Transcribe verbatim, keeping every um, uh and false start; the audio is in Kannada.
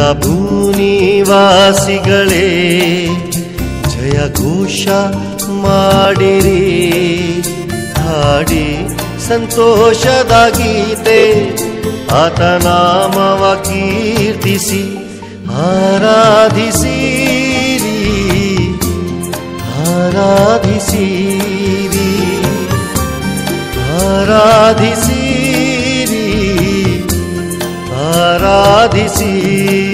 ಭೂನಿವಾಸಿಗಳೇ ಜಯ ಘೋಷ ಮಾಡಿರಿ, ಹಾಡಿ ಸಂತೋಷದ ಗೀತೆ ಆತನಾಮವ ಕೀರ್ತಿಸಿ ಆರಾಧಿಸಿರಿ, ಆರಾಧಿಸಿರಿ, ಆರಾಧಿಸಿರಿ, ಆರಾಧಿಸಿರಿ.